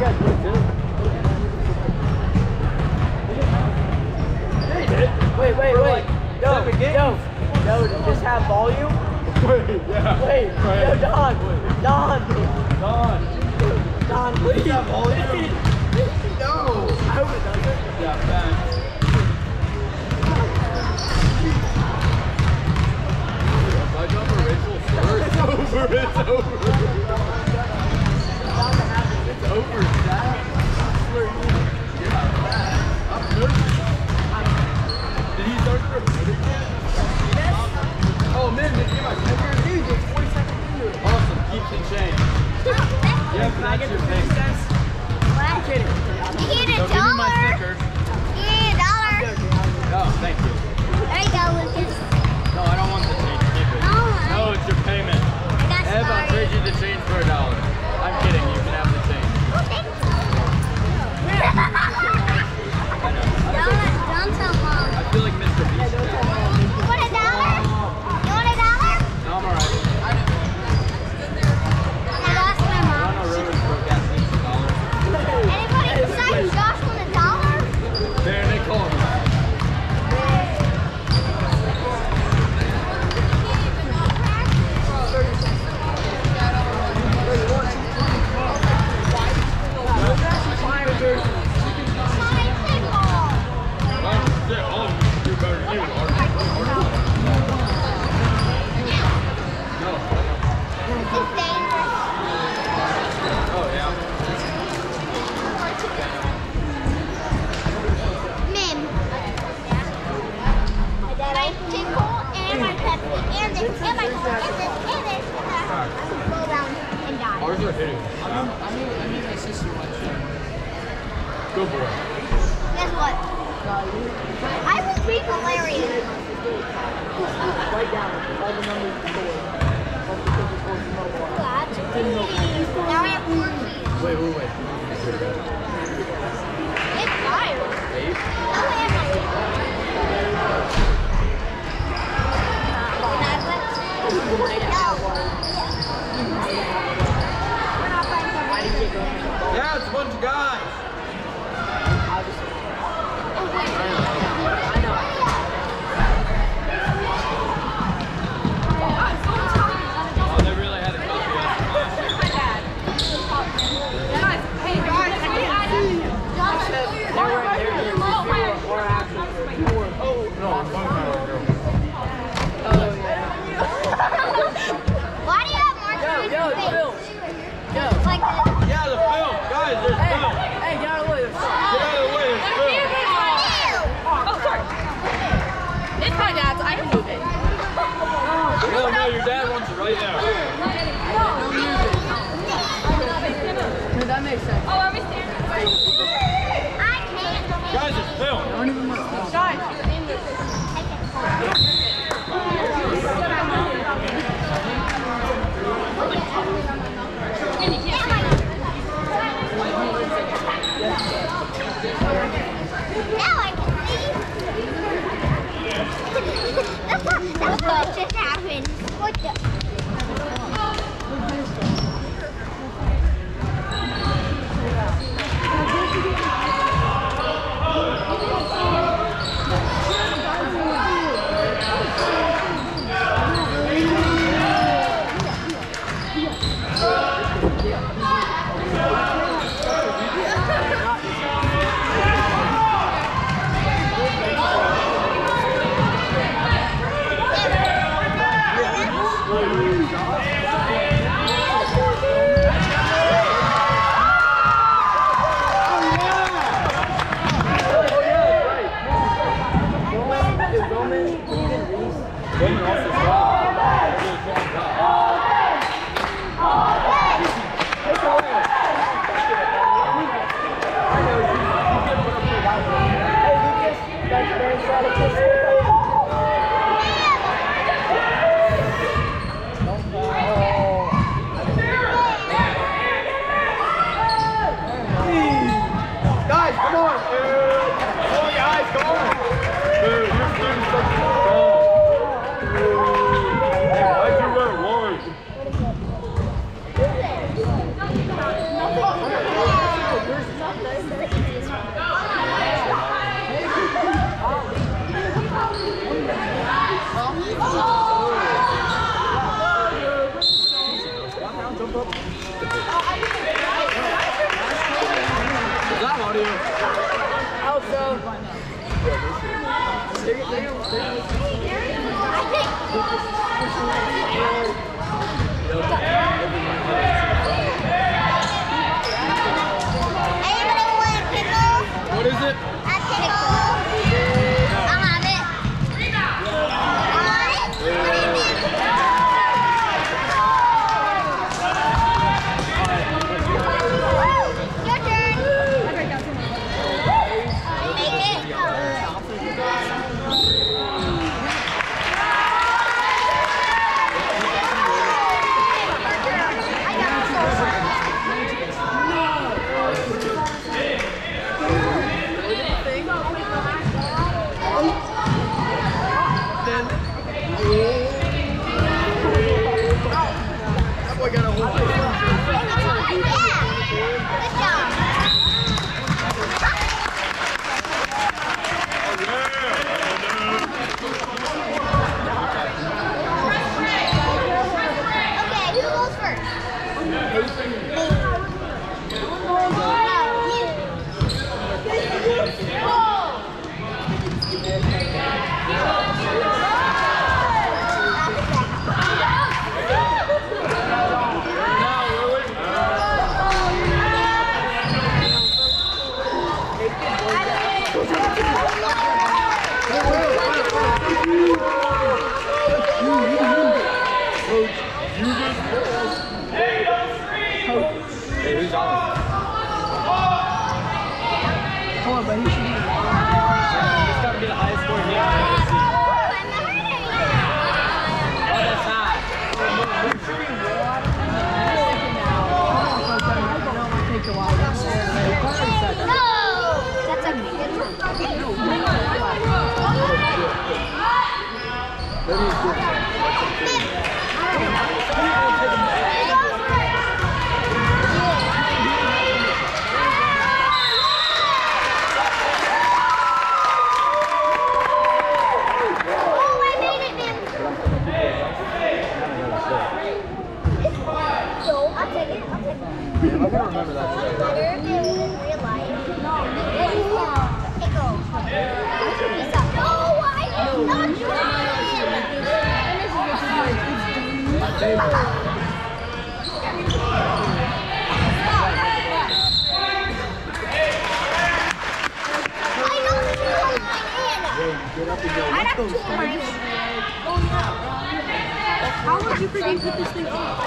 guys would too. Wait. Yo, does this have volume? Wait, yeah. Wait, yo, Don, please. Does that volume? No. I hope it doesn't. Yeah, thanks. If I jump a Rachel's first, it's over. It's over, Dad. Yeah, I'm nervous. Did he start to record again? Yes. Oh man, did you get my finger? Dude, it's 40 seconds into it. Awesome, keep the change. Yeah, can I get your pay? I'm kidding. You get $1. So give me my stickers. You get $1. Oh, thank you. There you go, Lucas. No, I don't want the change. Keep it. No, it's your payment. Ev, I'll trade you the change for $1. I'm kidding. You can have the change. Don't tell Mom. I feel like Mr. Beast. You want $1? You want $1? No, I'm alright. I lost my I mom. don't know Roman's broke ass needs $1. Anybody besides Josh want $1? There, they call him. Ours are hitting. I mean, my sister watched it. Good boy. Guess what? I will be hilarious. Write down all the numbers before. Now I have 4 keys. Wait. It's fire. 8? Oh, I have Yeah, it's a bunch of guys. Oh, they really had a copy of us last year. Guys, hey guys, What is it? How would you freaking put this thing on?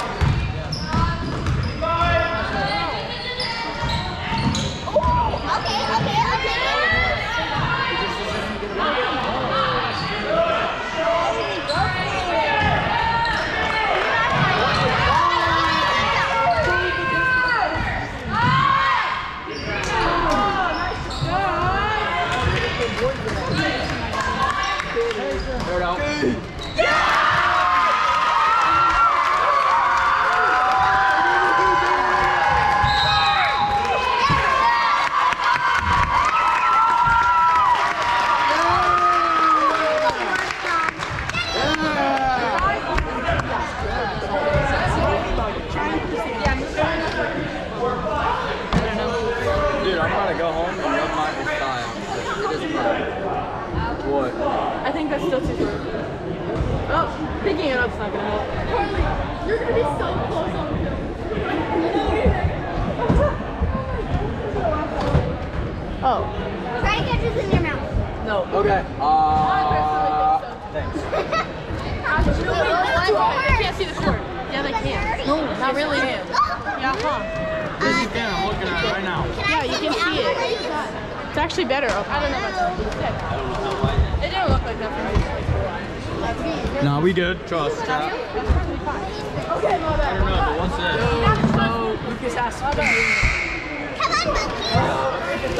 I think that's still too short. Oh, picking it up's not gonna help. Carly, you're gonna be so close on the film. Oh. Try to catch this in your mouth. No. Okay. Thanks. No, They can't see the cord. Yeah, they can. No, not really. Yeah, huh? This is Dan, I'm looking at it right now. Yeah, you can see it. It's actually better. I don't know about that. It didn't look like that for me. No, we good. Trust. That's probably fine. Okay, my bad. I don't know, but what's this? So, Lucas asked me. Come on, monkey.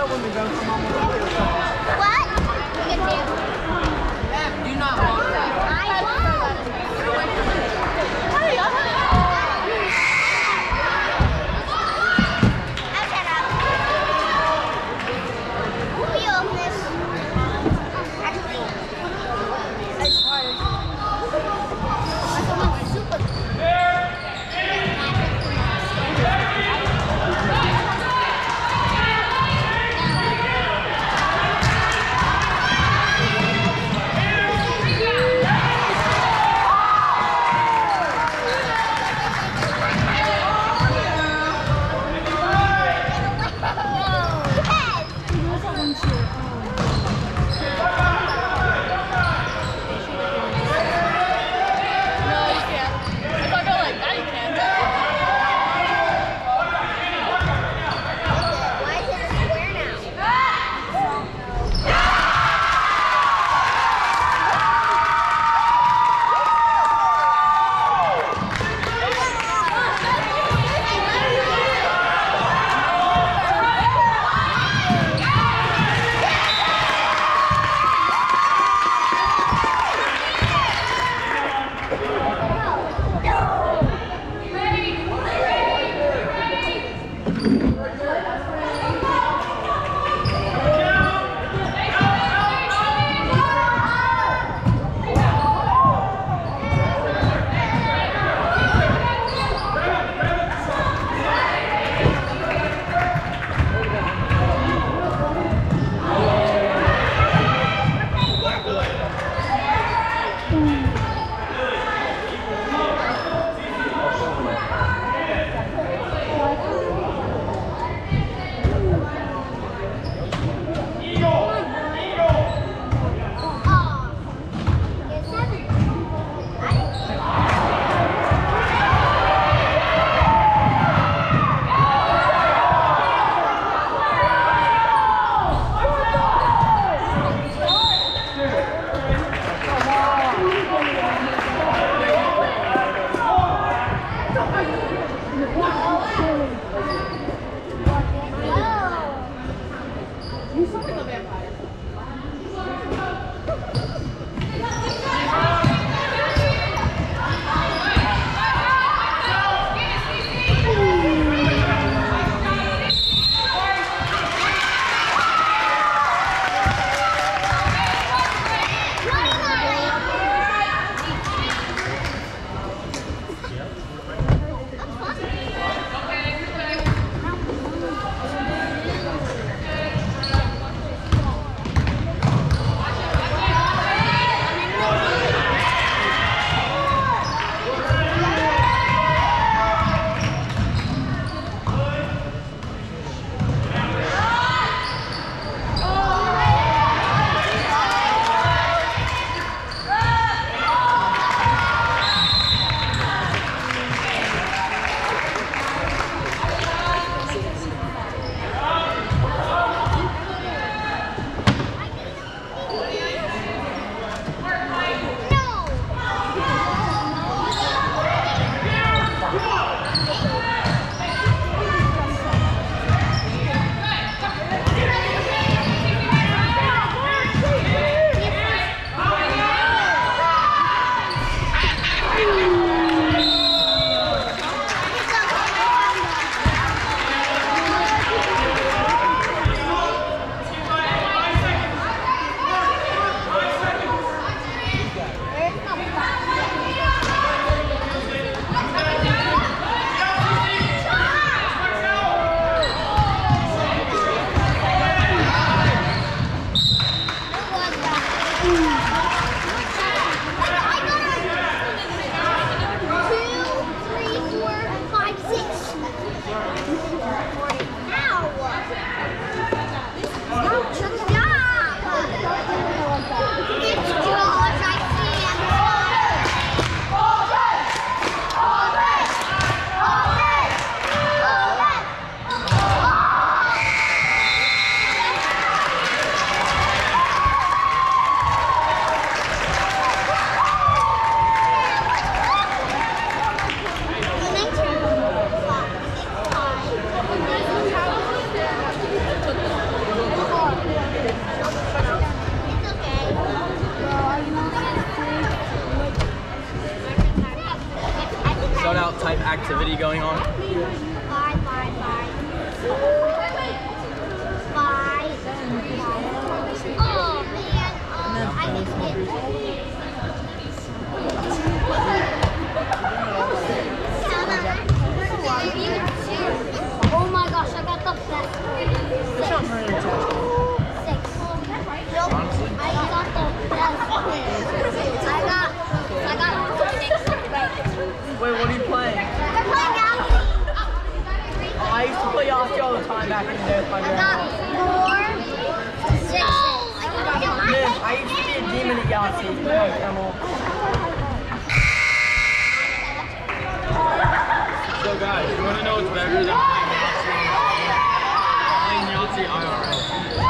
What? You can do. Do not walk. I won't. Shutout type activity going on. Oh man, I missed it. Oh my gosh, I got the best. 6. Honestly? I got the best. I got 6 right. Wait, what are you playing? We're playing Yahtzee. I used to play Yahtzee all the time back in the day with my I grandma. got 4 6s. Miss, I used to be a demon at Yahtzee. Look, Emil. So guys, you want to know what's better than playing Yahtzee IRL?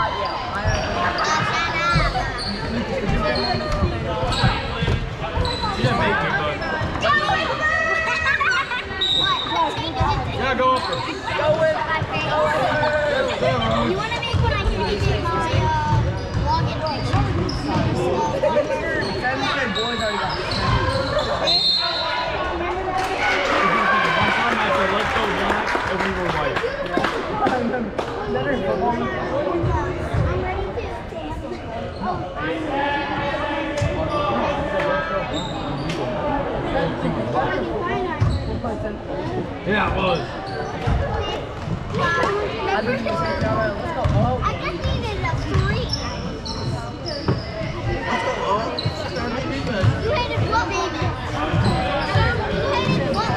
She didn't make me, but yeah, go over. You want to make what I can make my login Boys already got One time I said, let's go black, and we were white. Yeah, it was. I just needed a 3. You hated what, baby? You hated what,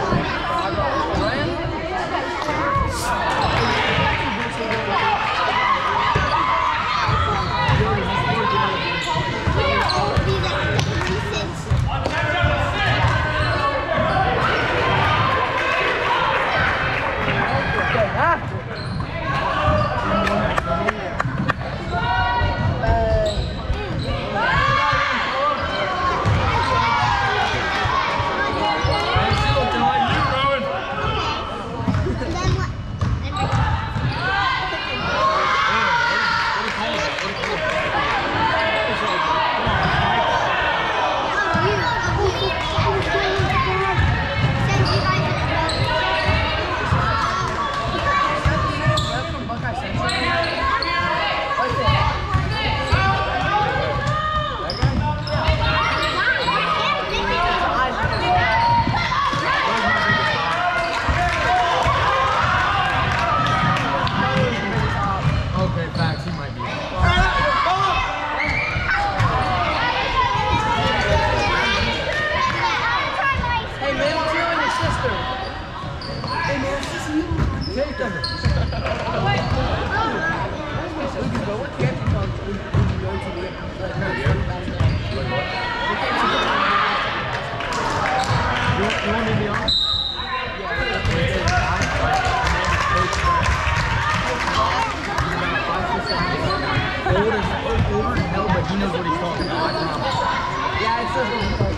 He knows what he's talking about, I promise. Yeah, it says what he's talking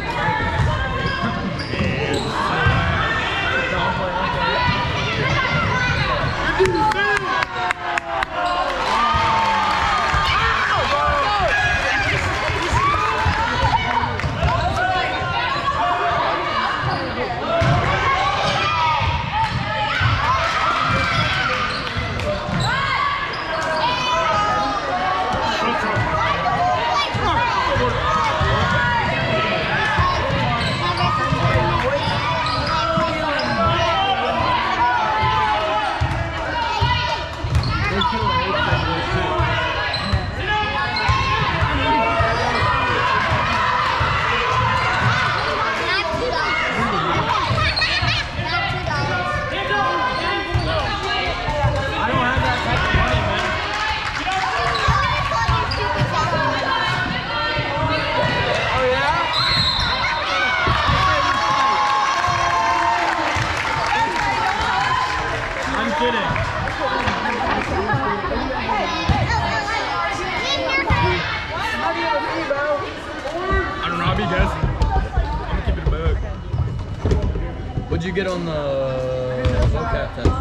What'd you get on the vocab test?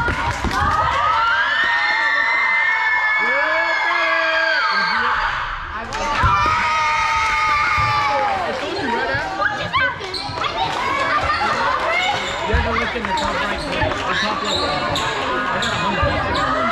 I told you right after. You have to look in the top right corner, the top left corner. I got 100.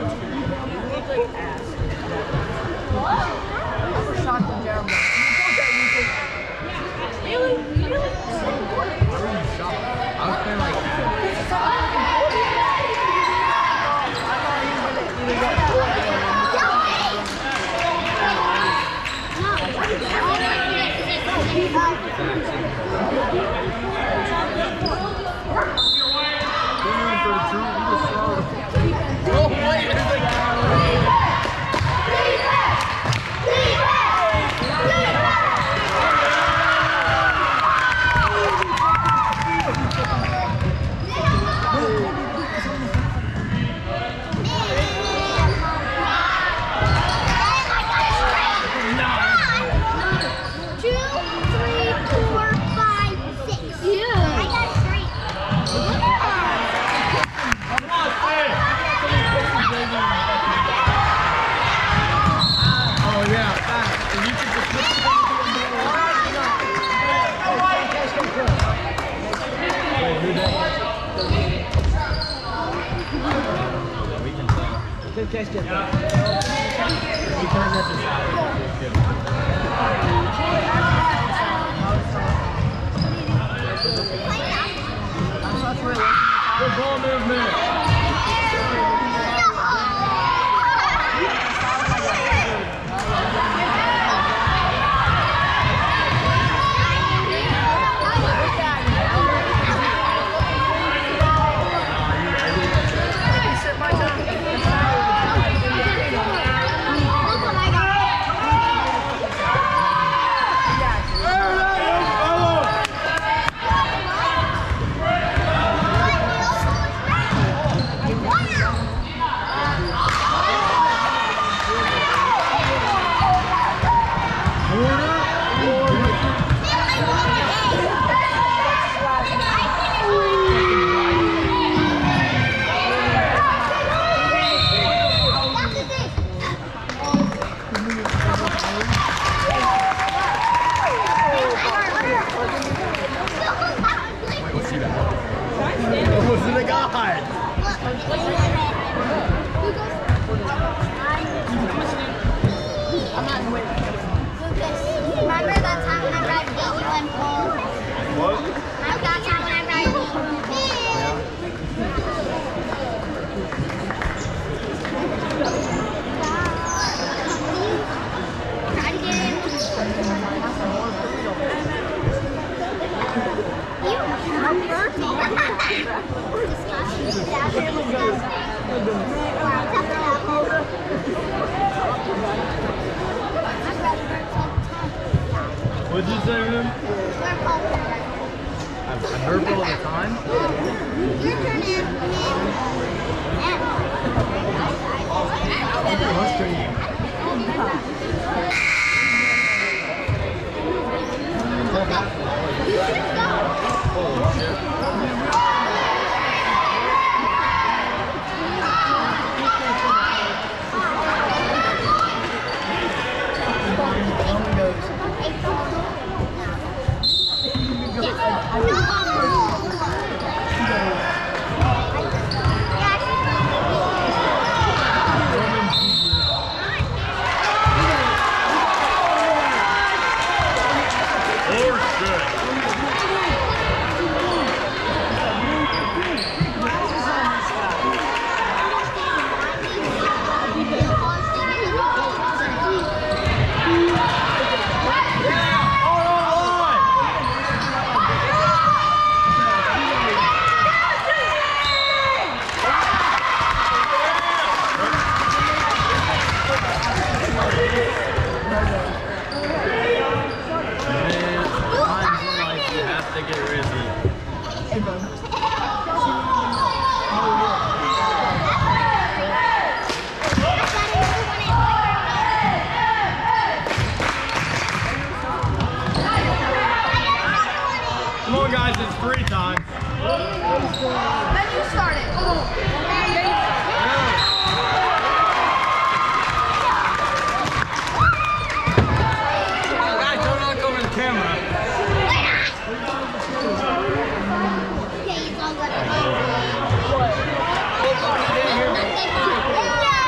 Good ball movement. Remember that time when I brought you and Paul? What? Remember that time when I brought you? Try to get in. You are perfect. What'd you say, man? I'm purple all the time. Your turn is you should go. Holy shit. Come on, guys, it's free time. Then you start it. Guys, don't knock over the camera. Okay, it's all good.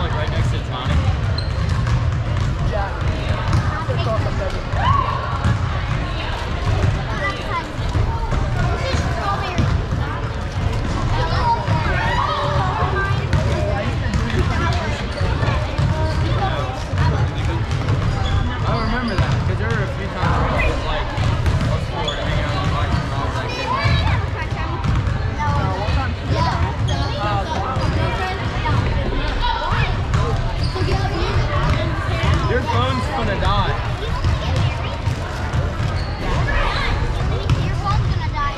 like right next to Tonic. I remember that because there were a few times where it was like us four hanging out on the bike when I was that kid. Your phone's gonna die. Your phone's gonna die.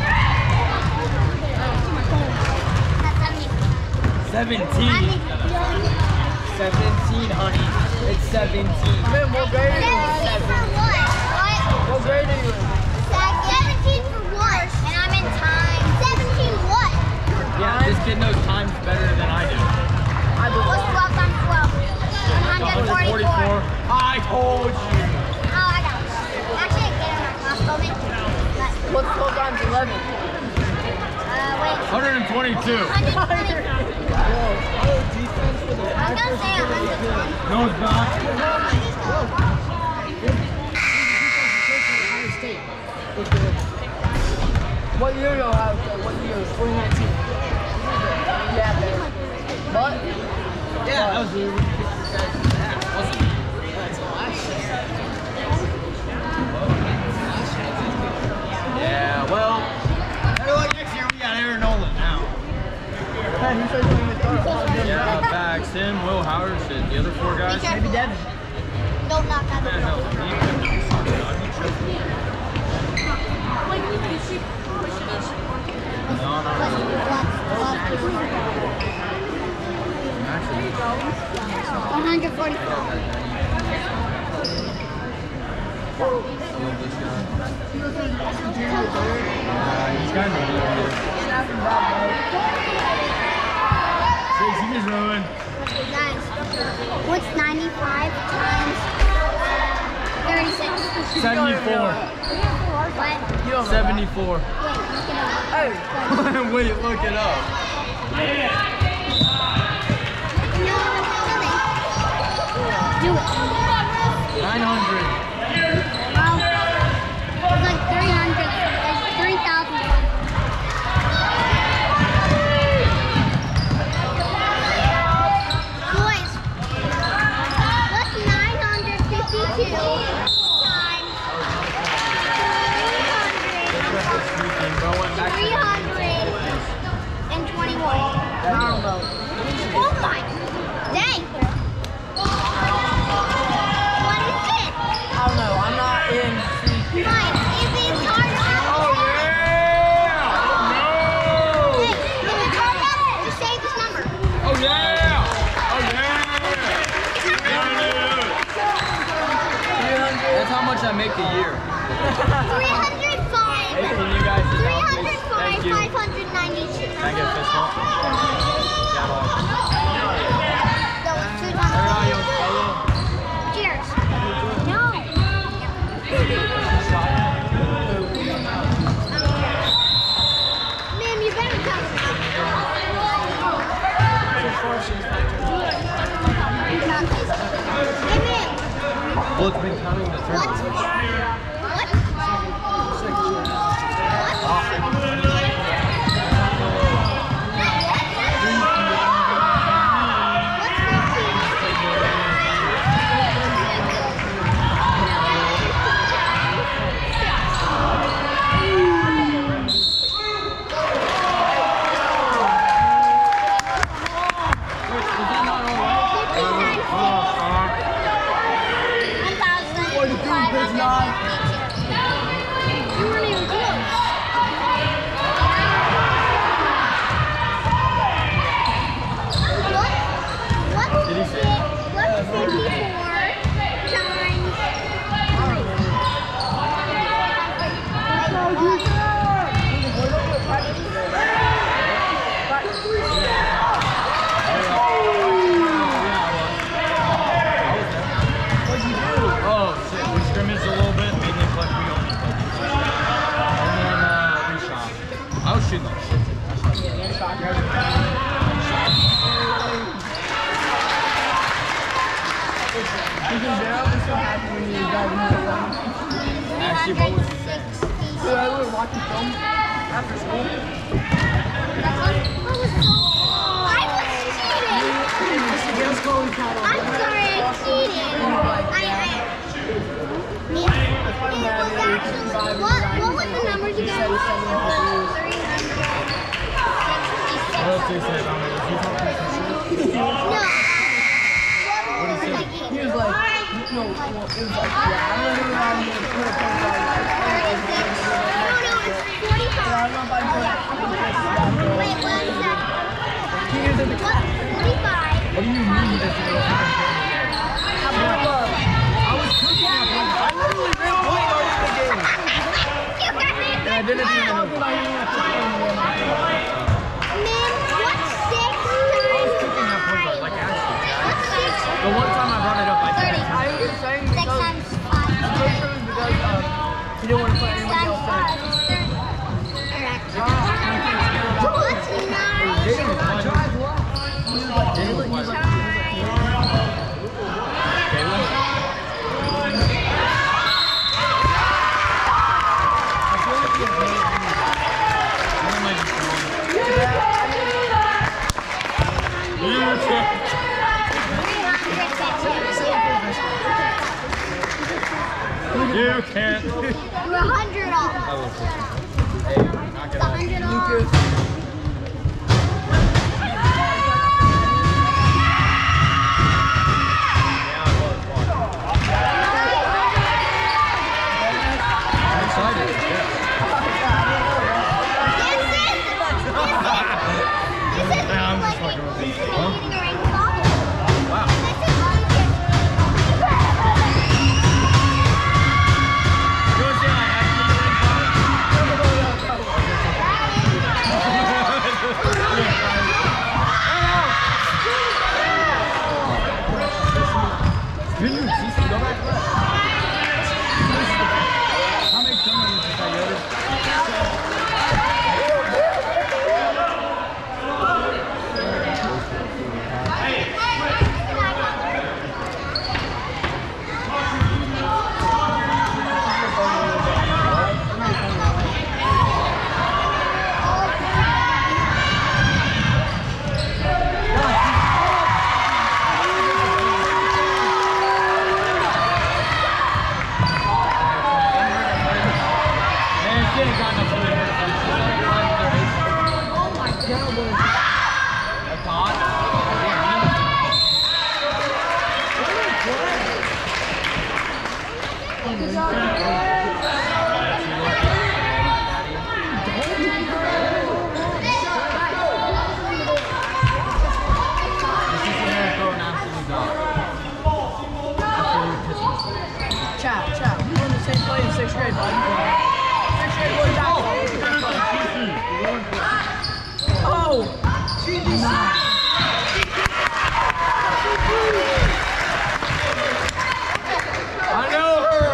17. 17, honey. It's 17. Man, what grade are you in? for what? What grade are you in? 17 for what? And I'm in time. 17 what? Yeah, this kid knows times better than I do. What's 12 times 12? 144. I told you. Oh, I got it. Actually, I get it on my class building. What's 12 times 11? Wait. 122. 120. I'm gonna say 120. No, it's not. What year do you have? What year? 2019. Yeah, there. But? Yeah, that was weird. Wasn't it? Yeah, well, next year we got Aaron Nolan now. Hey, who said you were going Yeah, facts. Him, Will Howard, shit. The other four guys. Maybe Devin. Don't knock that Man, door. hell, he No, no, no. Actually, 144. I love this guy. He's kind of weird. Six, he just ruined. Guys, what's 95 times 36? 74. What? 74. Wait, look it up. Hey. Wait, look it up. No, do it. 900. Well, it's like 300. It's 3,000. Boys, what's 952 times 321? I don't know. Oh my, dang. What is it? I don't know. I'm not in. Mine, is it hard? Oh, yeah! Hey, if it's hard enough, just save this number. Oh, yeah! Oh, yeah! That's how much I make a year. 305. Hey, can you guys just help me? 305, Thank you. 592. Can I get a fist bump? Yeah, well. That was 2 Turn on times. your fellow. Cheers. No. Ma'am, you better come. Not tasty. Hey, ma'am. Well, it's been counting the turn. What? Actually, what was he saying? So I was watching film after school. I'm sorry, I cheated. What was the numbers you guys said? 366. What else did he say about me? Was he talking some shit? No. He was like, no, well, it was like, yeah, I'm running around here to put a point on. No, it's 45. I'm not about to put it. Wait, what is that? He was in the class. 45. What do you mean he doesn't know if he can play? I was cooking that point. I literally ran point guard in the game. And I didn't even know. Man, what's 6 I was cooking that point guard, like Ashley. The one time I brought it up, I didn't. I was just saying 6 because times 5. I'm pretty sure it was because he didn't want to put anybody else in. You can't. You're 100 off. Hey, knock it It's off. 100 off. I'm excited. I'm just fucking with you. Huh? Wow. You want to say I actually get a ring Didn't you see go back left? How many turnovers did that Yoder? Chat, we were in the same play in 6th grade, buddy. 6th grade, what is that? Oh! Jesus! I know her!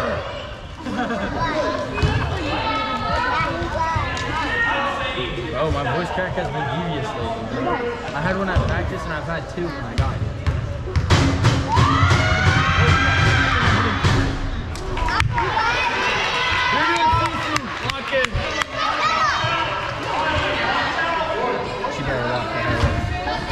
Oh, my voice crack has been devious lately. I had one at practice and I've had 2 when I got here. She better walk the hell away.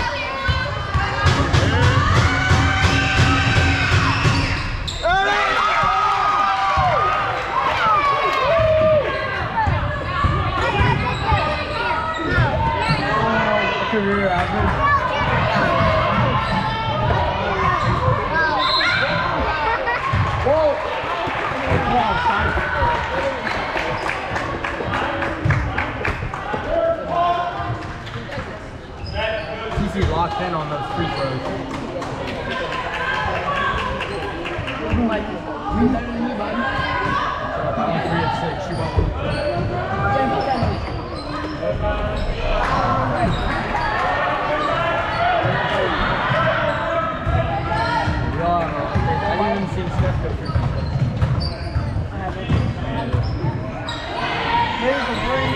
Career average. Whoa! He's locked in on those free throws. Like, we better than you, buddy. I'm 3 of 6. She won't. I didn't even see Steph go through. Here's the three.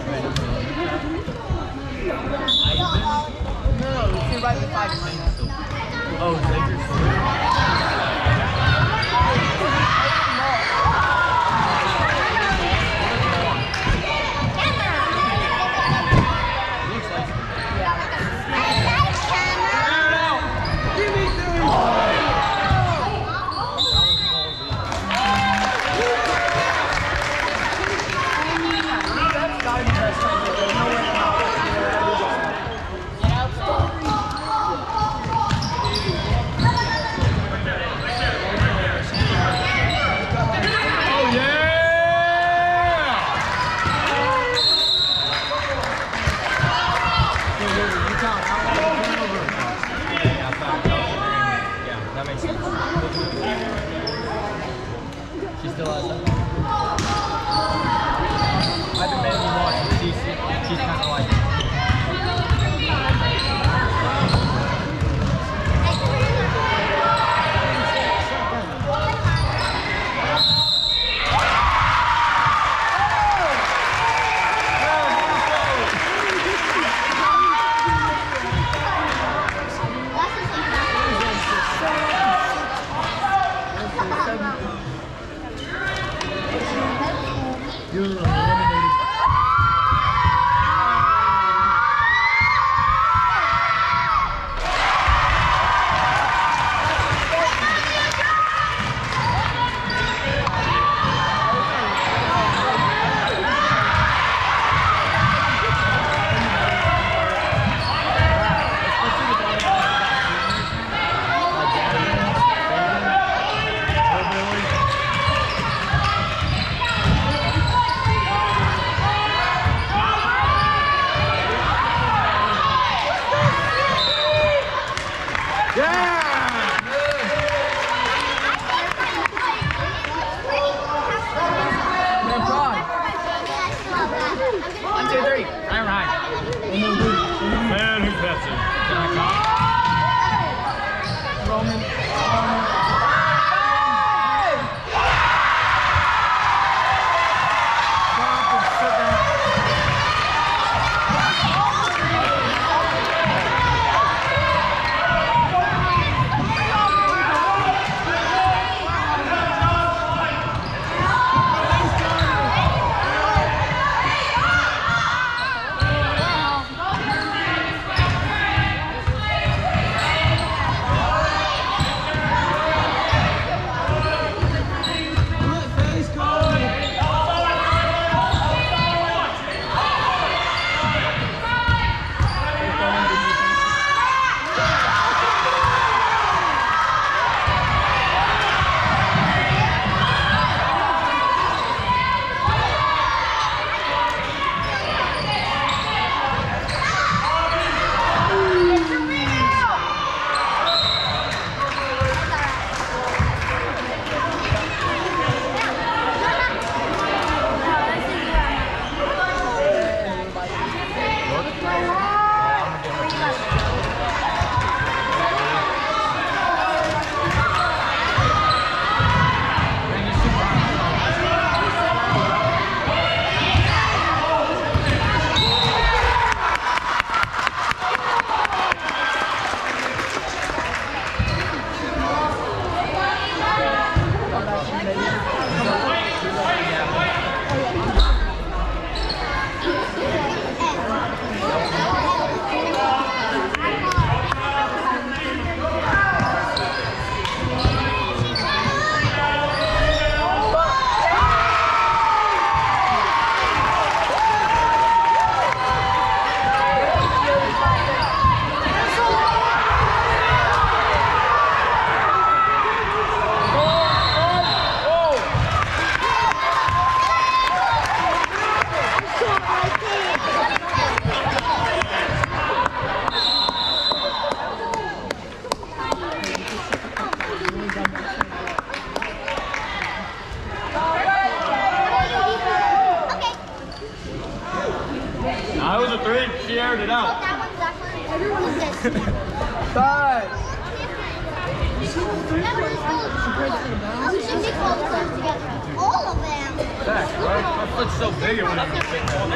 No, it's right with 5 minutes. Oh, Xavier's She still has that. I've been mainly watching. She's kind of like. You're eliminated. Man, who's that? I was a 3. She aired it out. That one's definitely. Everyone says. Five. We should mix all of those together. All of them. Zach, my foot's so big it wouldn't even fit down.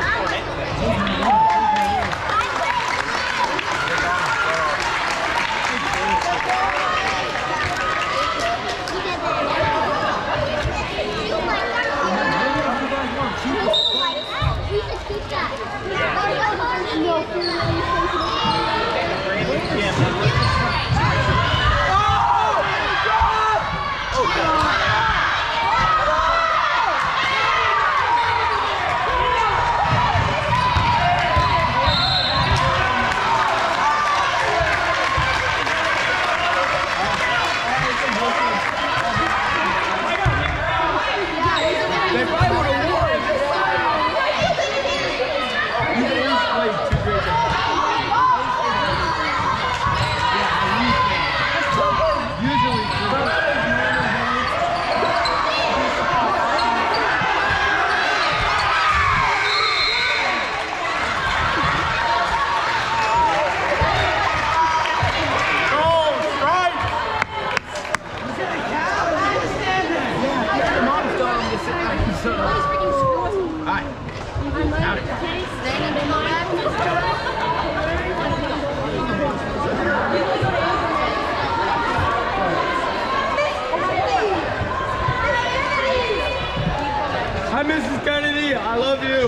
Hi, Mrs. Kennedy. I love you.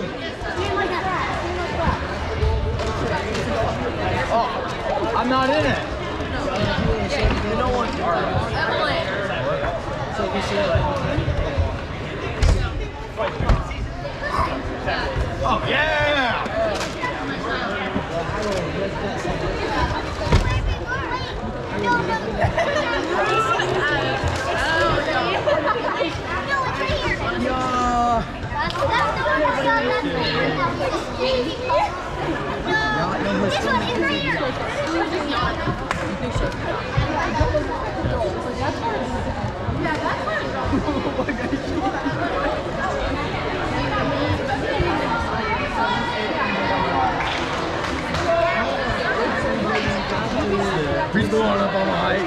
Oh, I'm not in it. You know what? Oh, yeah! This one is right here. He's going up on the height.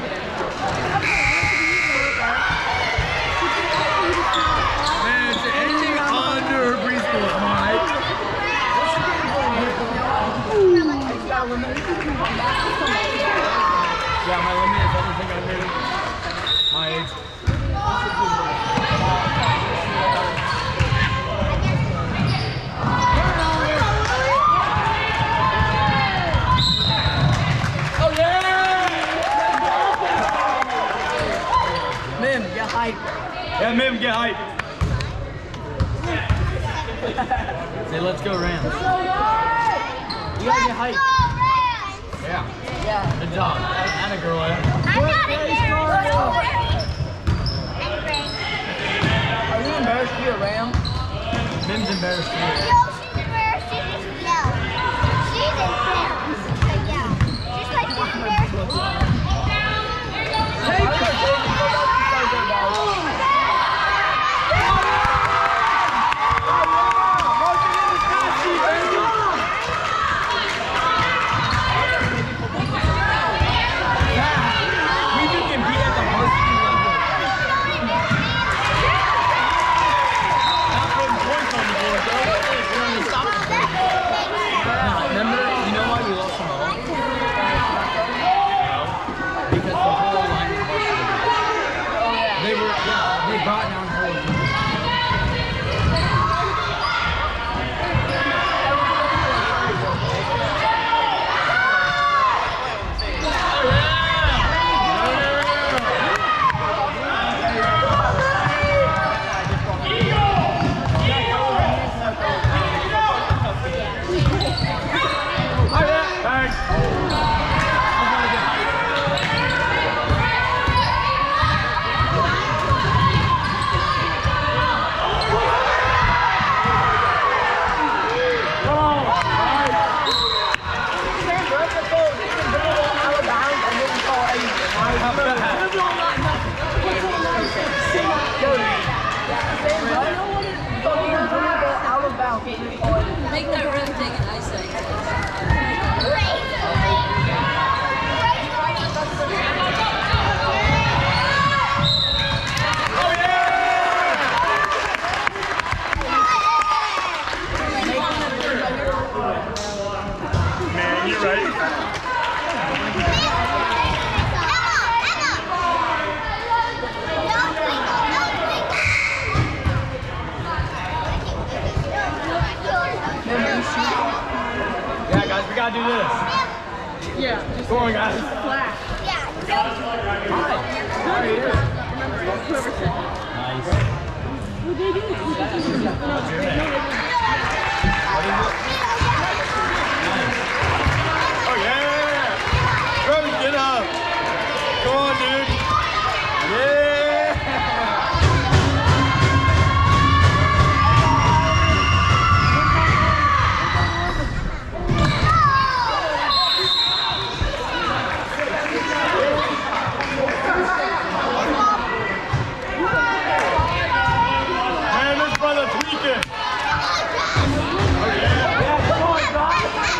Man, it's anything under preschool on height. Yeah, my limit is everything under my age. Oh yeah! Mim, get hype. Yeah, Mim, get hype. Say, let's go Rams. You gotta get hype. Yeah. Yeah. Good job. And a girl, I'm not embarrassed. Don't worry. Are you embarrassed to be a Ram? Mim's embarrassed too. No, she's embarrassed. She just yelled. She's embarrassed. Like, yeah. She's like, she's embarrassed. Make that rim thing an ice thing. gotta do this. Yeah. Come on, guys. Flash. Yeah. Remember, whoever said that. Nice. What did they do? Oh yeah! Bro, get up! Come on, dude! Yeah! Man, this brother's tweaking! Oh yeah! Yeah, come on, guys!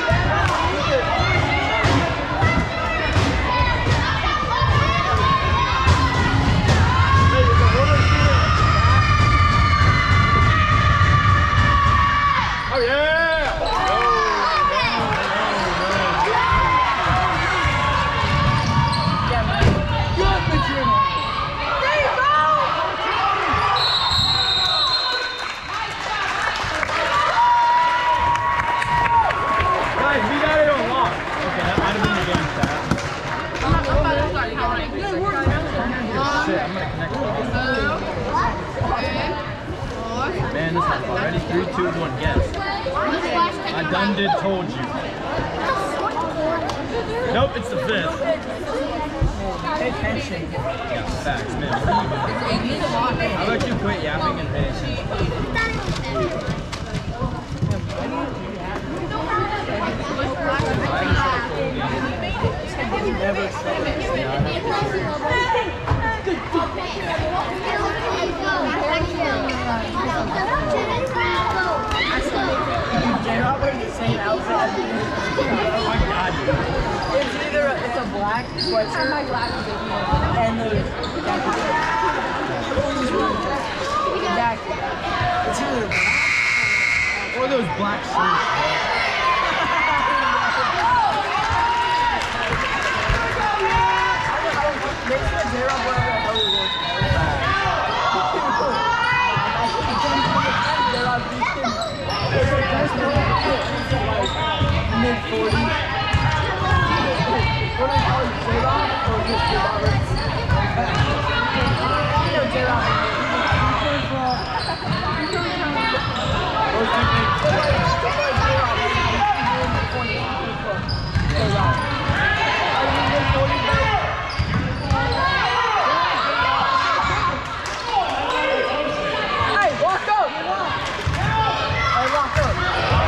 Oh yeah! Guys, we got it unlocked. Okay, that might have been the game stat. Shit, I'm gonna connect it. Man, this is fun. Ready? 3, 2, 1, guess. I done did told you. Nope, it's the 5th. Pay attention. Yeah, facts, man. How about you quit yapping and pay attention? Never said it. J-Rob wearing the same outfit as me. Oh my god, dude. It's either it's a black sweatshirt and the jacket. Exactly. It's either Or those black shirts, makes the J-Rob whatever the hell he wants. J-Rob Houston. It's like mid-40s. What do they call you, J-Rob or just J-Roberts? You know J-Rob. Hey, walk up! Hey, walk up!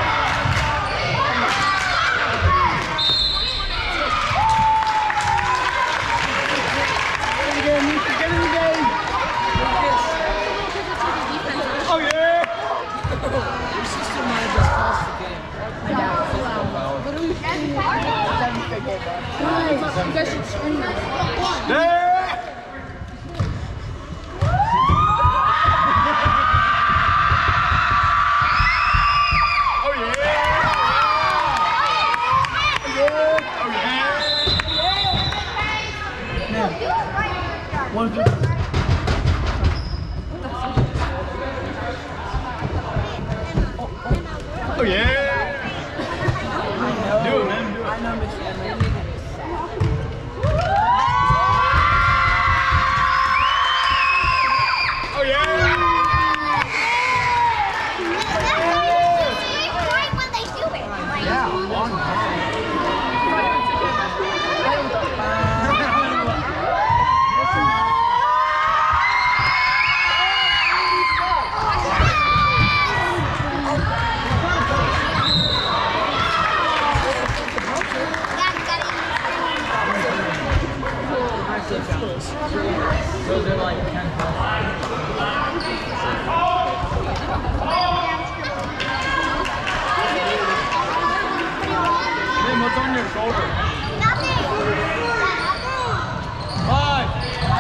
Get in the game! Oh yeah! Your sister might have just lost the game. I doubt it. Seventh straight game, bro. You guys should scream that. Yeah! Oh yeah! Oh yeah! One good. Oh yeah! I Do it, man. Do it. I know Miss Emily. Oh yeah! Yeah, on time. Those are like 10 Then what's on your shoulder? Five.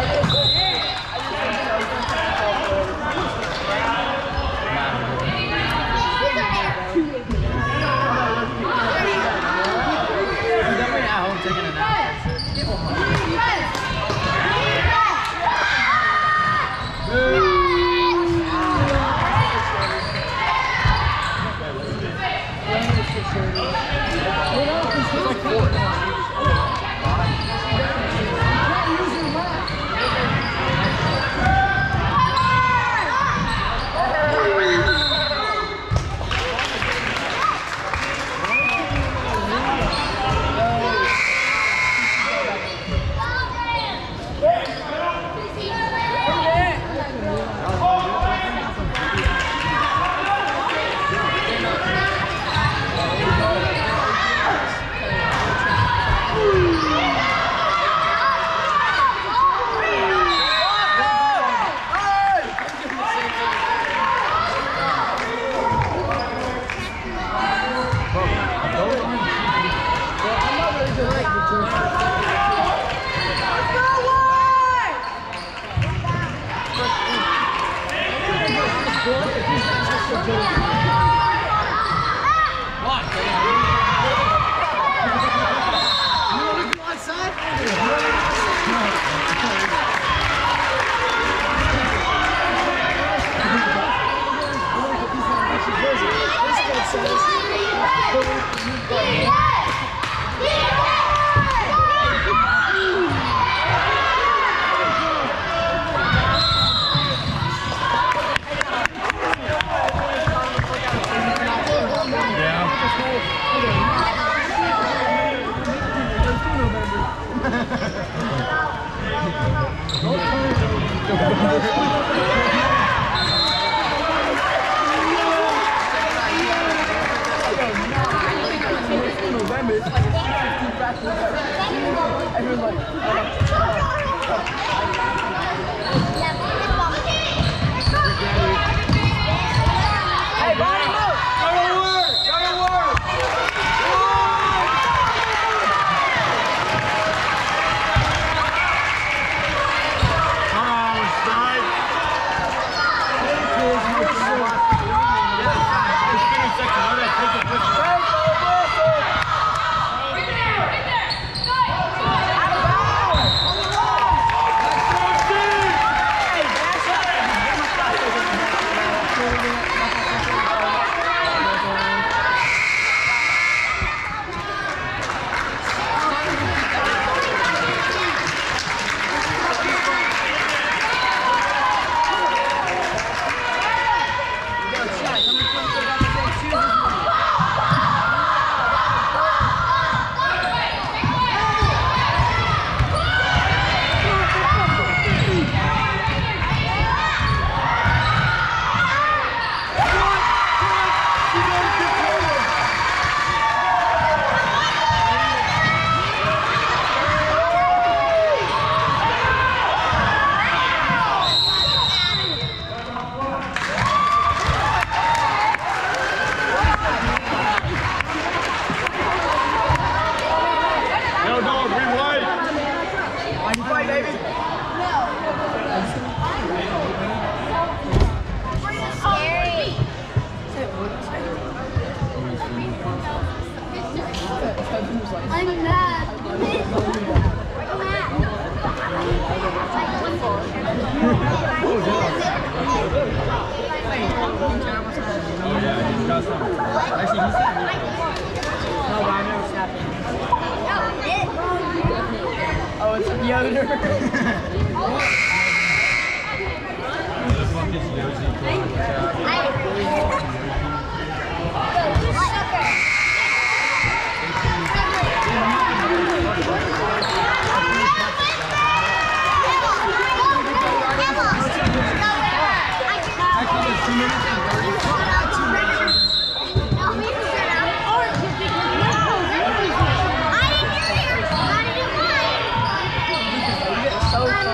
I'm definitely at home taking a nap. We're not I'm mad. Oh, it's Yoder. So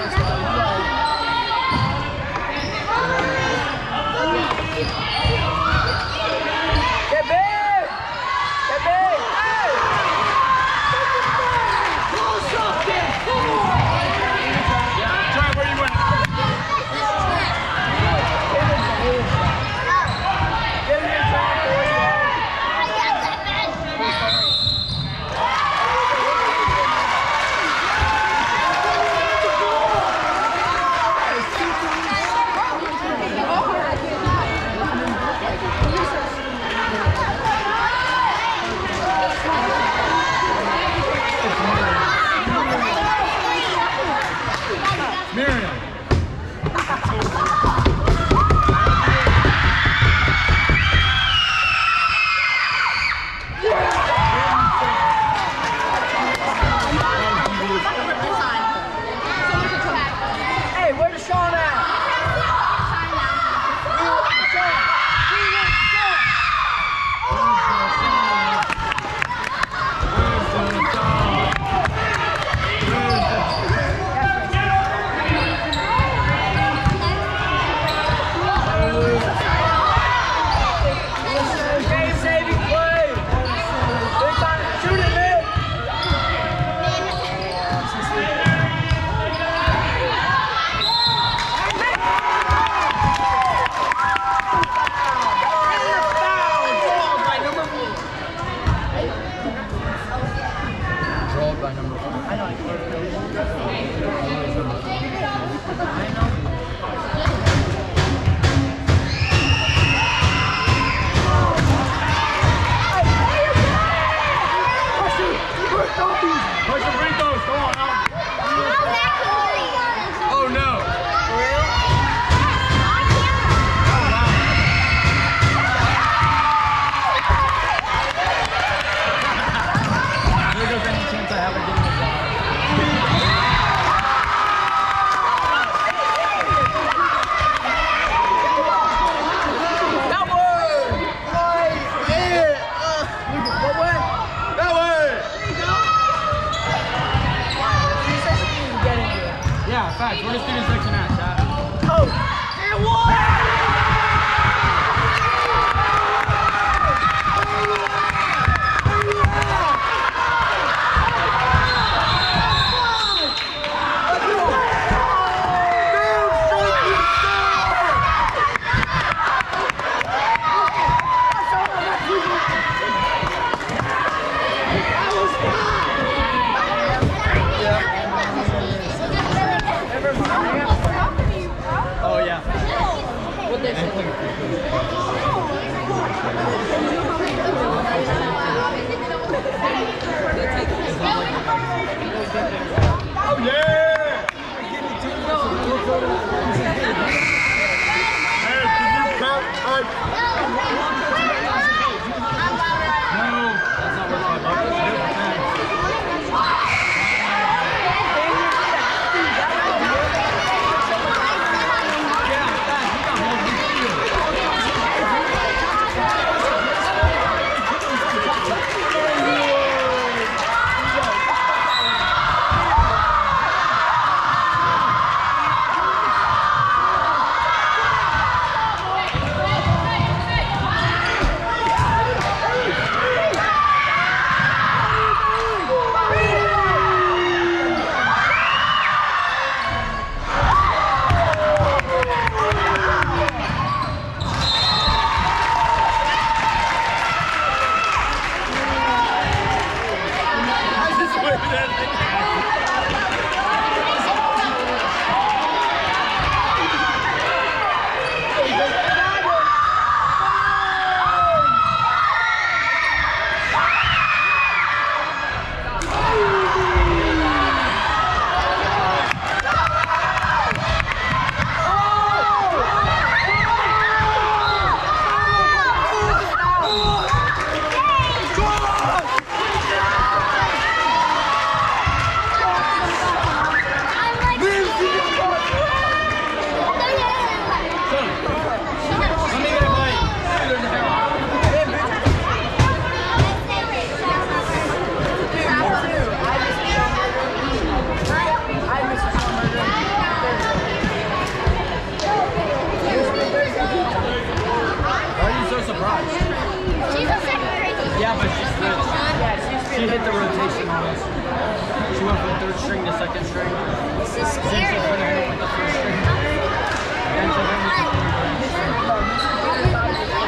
Yeah, but she switched. She hit the rotation on us. She went from third string to second string. This is Then she scary. put her in with the first string. Then she went with the third string.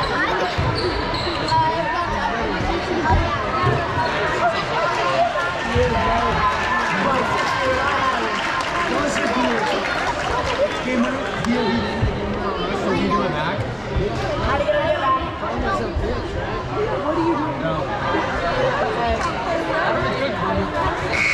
Can you do it back? How do you get it back? What do you do? No. That was good.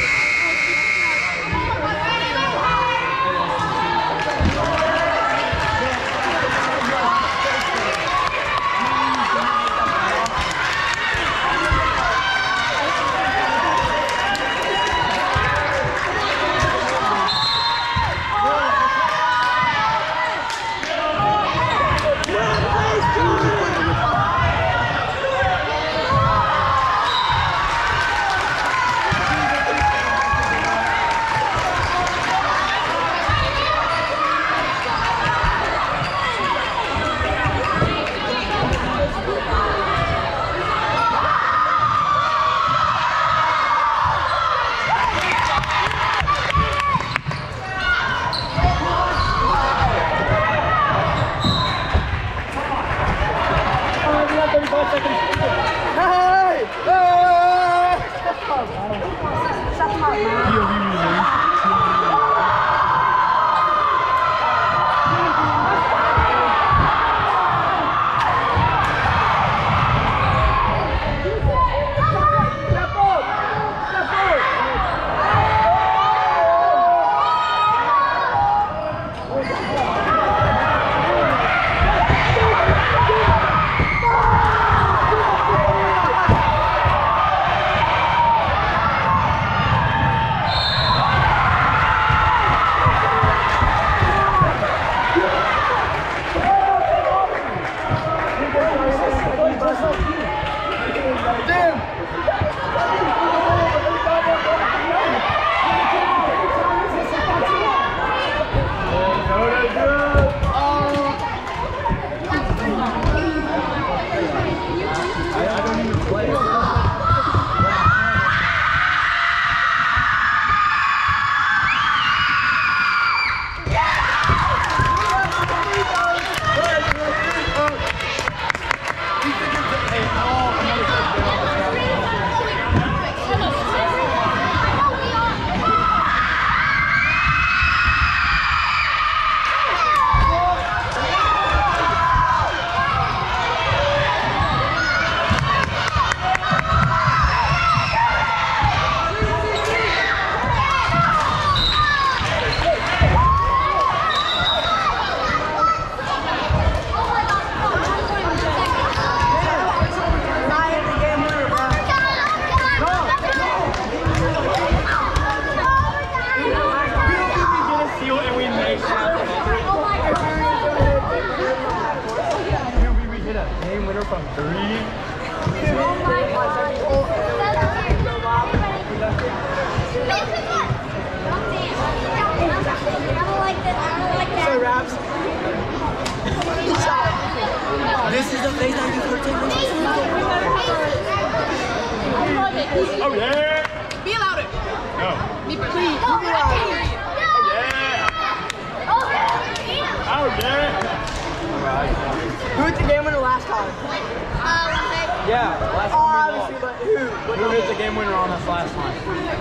This is the face that you protect. Oh yeah! Be louder. No. Be please. No, I can't hear you. Oh yeah! Who hit the game winner last time? Yeah, last Oh, time we obviously, lost. but who? Who hit the game winner on us last time?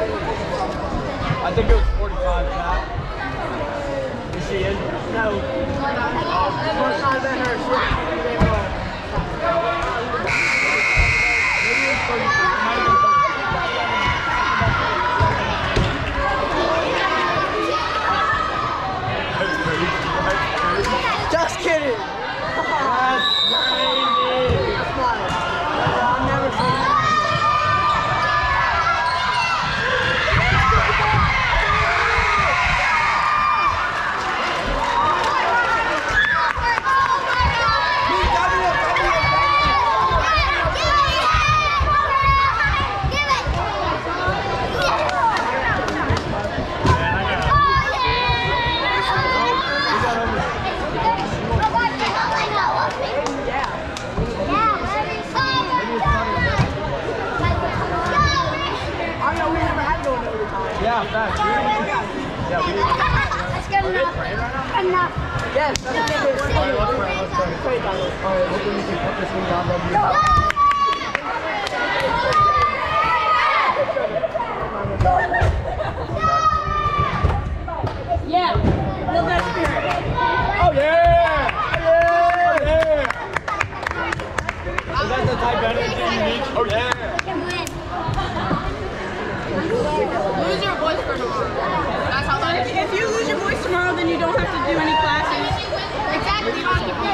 I think it was 45, Pat. Is she in? No. Must not have been her. She hit the game winner. Maybe it was 33. It might have been 33. Just kidding. That's crazy. That's fine. I'm never saying that. Oh, enough. Yes, that's a good one. Alright, let's pray. Alright, hopefully we can put this thing down. Yeah. Build that spirit. Oh yeah! Yeah! Is that the type of energy you need? Oh yeah! Lose your voice for tomorrow. That's how that is. If you lose your voice tomorrow, then you don't have to do any classes. Exactly. You don't have to do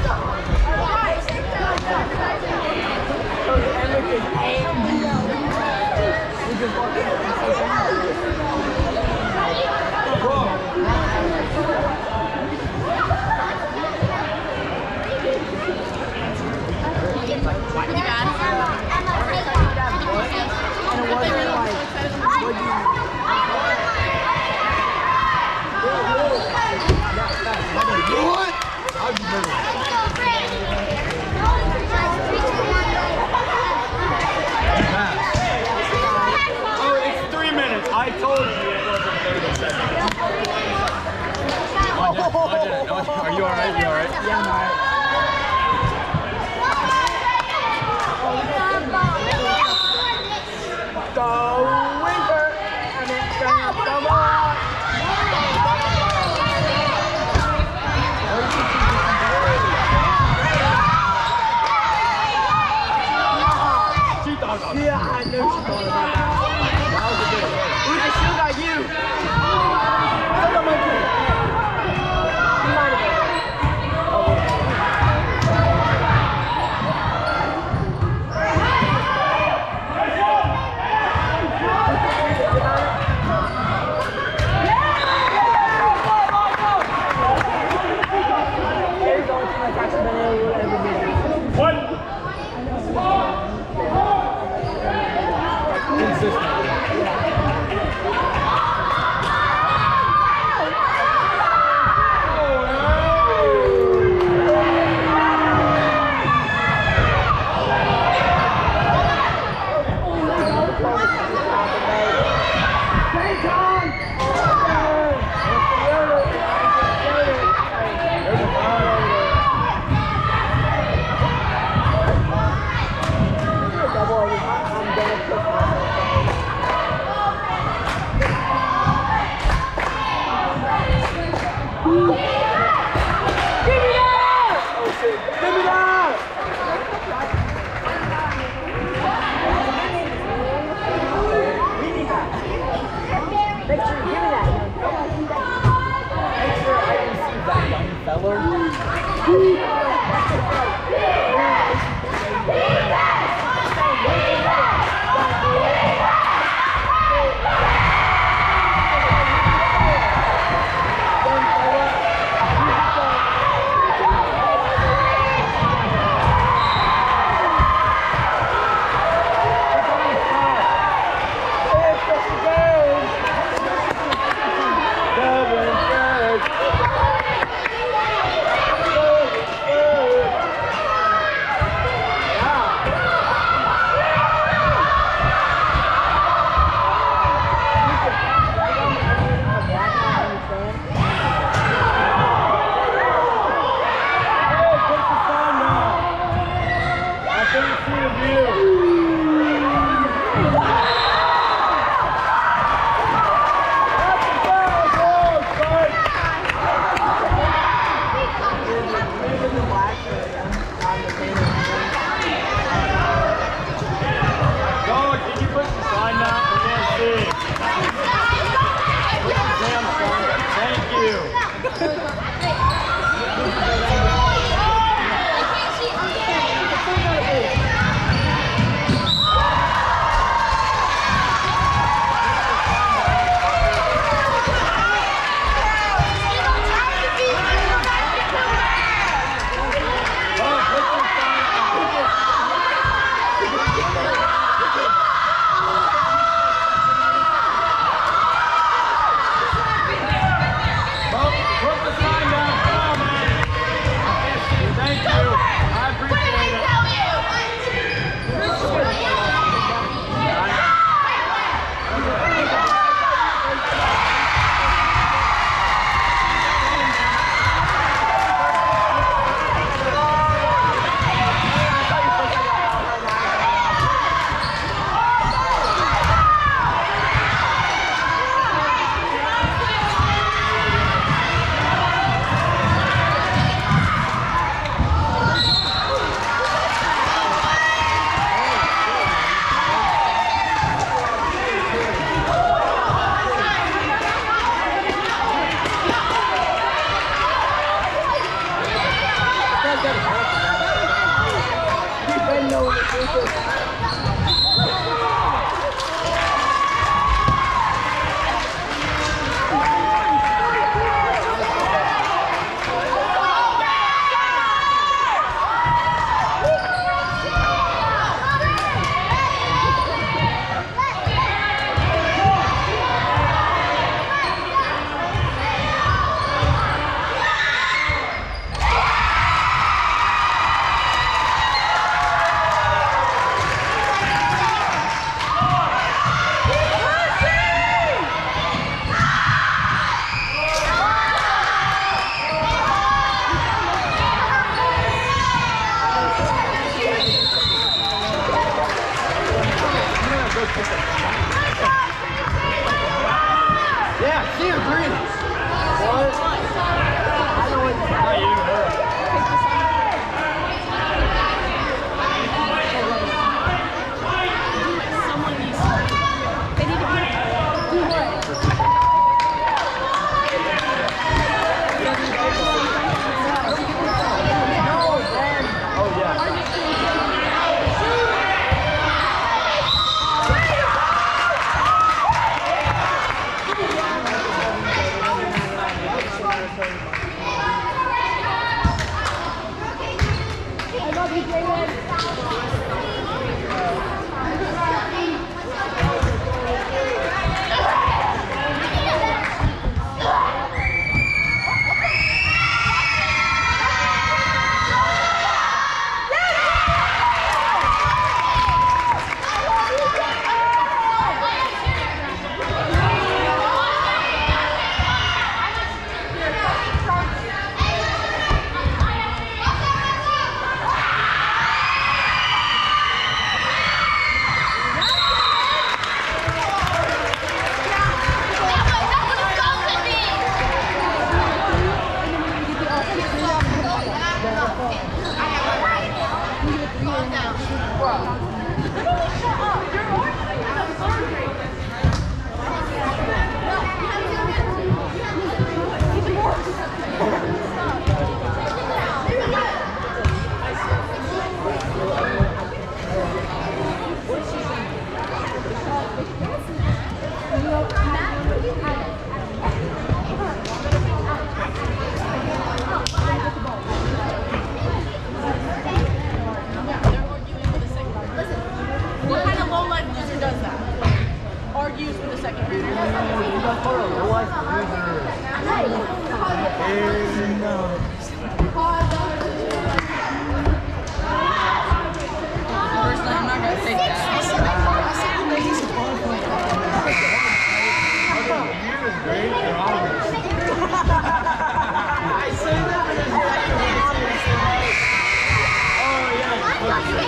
Oh, it's 3 minutes. I told you it wasn't 30 seconds. I did it. Are you alright? You alright? Yeah, I'm alright. Go Wynford! And it's gonna come on! Yeah, I know she thought about that. That was a good one. Ooh, they still got you! Look at my kid! He might have been. Yeah, see him green. What? I know it's not you, her. Oh, yeah.